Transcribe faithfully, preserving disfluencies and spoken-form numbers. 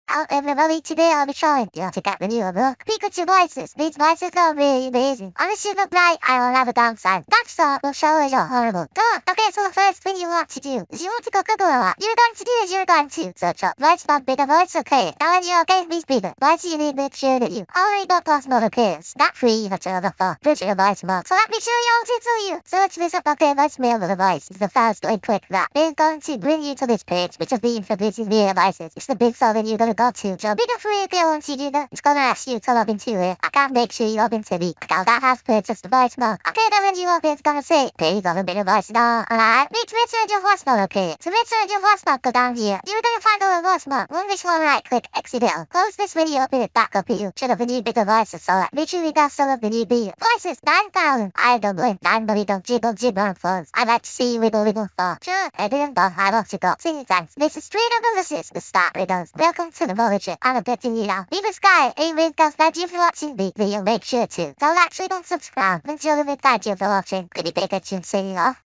Out everybody today I'll be trying yeah, to get the new book. Pikachu voices, these voices are really amazing. On a super bright, I will have a downside. That star will show you horrible. Go! Okay, so the first thing you want to do is you want to go Google a lot. You're going to do is you're going to search up voice from bigger voice, okay. Now when you're okay, please speaker. Voice you need to make sure that you already got possible appears. Not free, but you're the fuck. Visual voice mod. So let me show you how to do you. Search this up, okay, voicemail with a voice. It's the fast way, click that. It's going to bring you to this page, which is being for busy via voices. It's the big cell that you're gonna go to. So bigger free if you want to do that. It's gonna ask you to log into it. I can't make sure you log into the account that has purchased the voice mod. Okay, then when you log in, it's gonna say, page on a bigger voice now. Alright, need to return your voice mod, okay. To return your voice mod, go down here. You're gonna find a voice mod. Run this one right click, exit it. Close this video up in it back up here. Should have been new bigger voices, so make sure you got some of the new bigger voices. nine thousand. I don't blame nine but we don't jiggle jiggle on phones. I like to see you wiggle wiggle for. Sure, I didn't but I want to go. See you thanks. This is straight up analysis. The start riddles. Welcome to the knowledge. I'm a bit you now. Leave a sky. A ring does thank you for watching the video. Make sure to. Don't actually don't subscribe. Enjoy the vid. Thank you for watching. Could you pay attention? See you off.